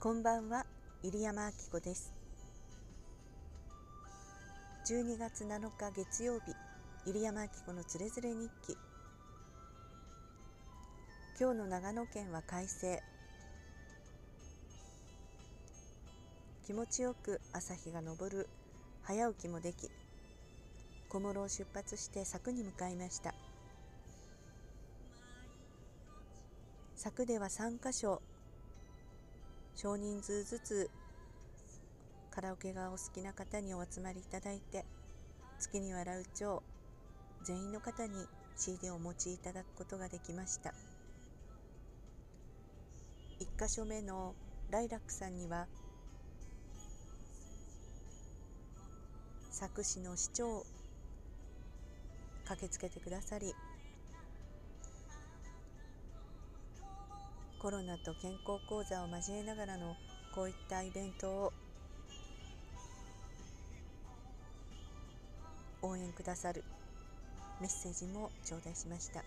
こんばんは、入山明子です。12月7日月曜日、入山明子のつれづれ日記。今日の長野県は快晴。気持ちよく朝日が昇る。早起きもでき、小諸を出発して佐久に向かいました。佐久では3カ所、少人数ずつカラオケがお好きな方にお集まりいただいて、月に笑う蝶全員の方に CD をお持ちいただくことができました。1カ所目のライラックさんには佐久市の市長駆けつけてくださり、コロナと健康講座を交えながらのこういったイベントを応援くださるメッセージも頂戴しました。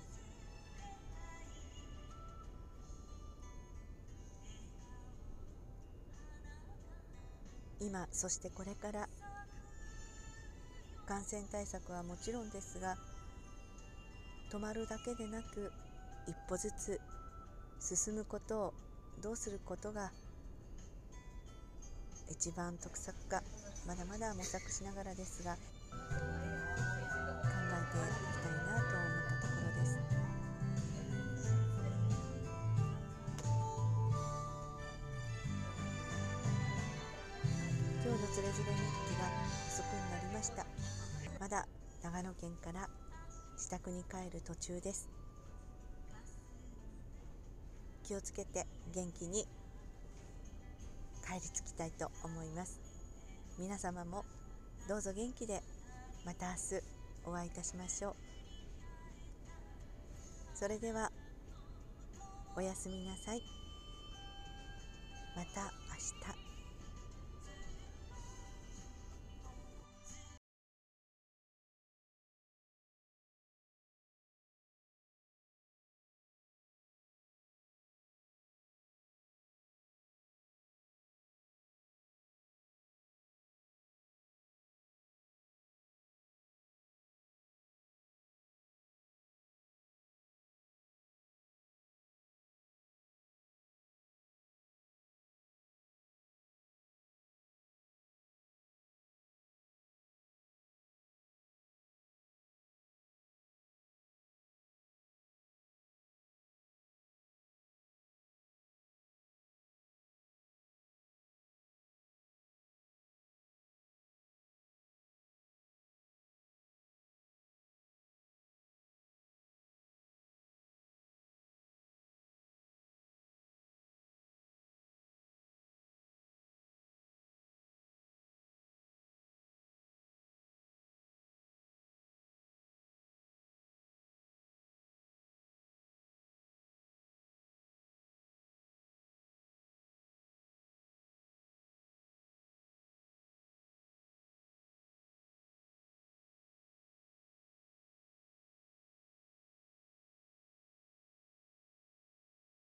今そしてこれから感染対策はもちろんですが、止まるだけでなく一歩ずつ進むことをどうすることが一番得策か、まだまだ模索しながらですが考えていきたいなと思ったところです。今日のつれづれ日記が遅くになりました。まだ長野県から自宅に帰る途中です。気をつけて元気に帰り着きたいと思います。皆様もどうぞ元気でまた明日お会いいたしましょう。それではおやすみなさい。また明日。